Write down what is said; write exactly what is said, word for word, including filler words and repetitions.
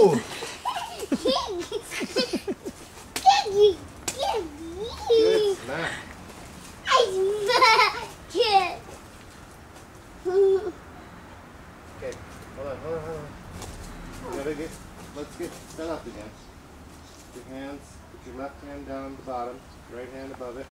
Whoa! Good smack. Okay, hold on, hold on, hold on. You gotta get, let's get set up again. Your hands, put your left hand down at the bottom, right hand above it.